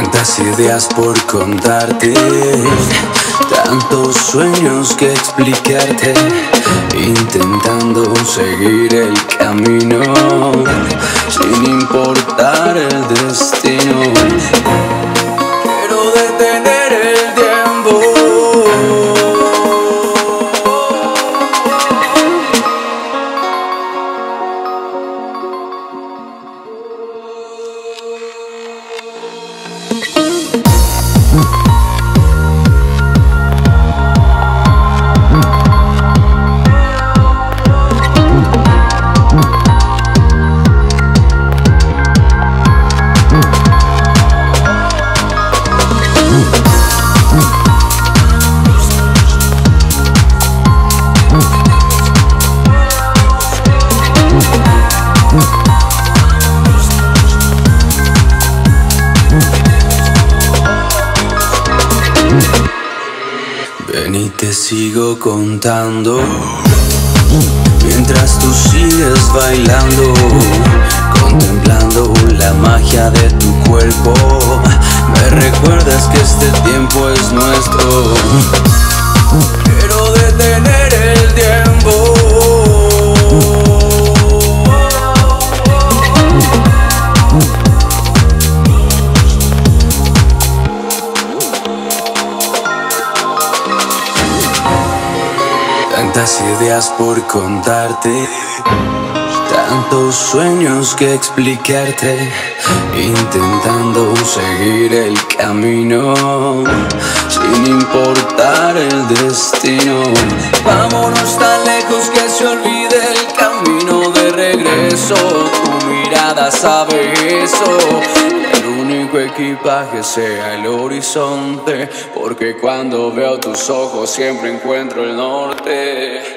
Tantas ideas por contarte, tantos sueños que explicarte, intentando seguir el camino sin importar el destino. Quiero detener el tiempo. Ven y te sigo contando, mientras tú sigues bailando, contemplando la magia de tu cuerpo. Me recuerdas que este tiempo es nuestro. Quiero detener el tiempo. Tantas ideas por contarte, tantos sueños que explicarte, intentando seguir el camino sin importar el destino. Vámonos tan lejos que se olvide el camino de regreso. Tu mirada sabe eso. El único equipaje sea el horizonte, porque cuando veo tus ojos siempre encuentro el norte.